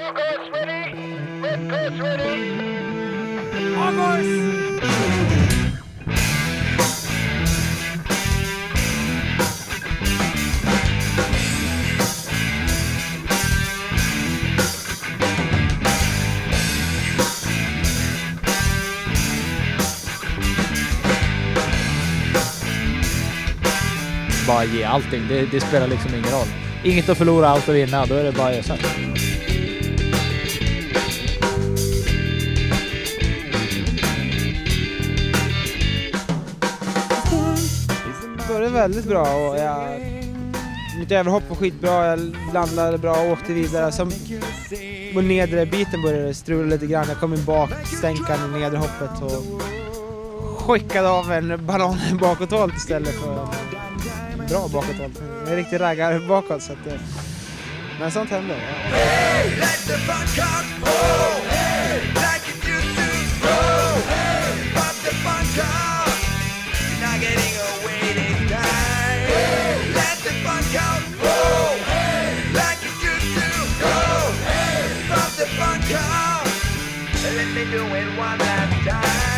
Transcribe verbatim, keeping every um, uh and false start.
Bara ge allting, det, det spelar liksom ingen roll. Inget att förlora, allt att vinna, då är det bara att göra. Det var väldigt bra och jag, mitt överhopp var skitbra, jag landade bra och åkte vidare. Som på nedre biten började strula lite grann, jag kom in bak, stänkade i nedre hoppet och skickade av en ballong bakåtvolt istället för en bra bakåtvolt. Jag är riktigt raggare bakåt så att det, men sånt händer. Ja. Let me do it one last time.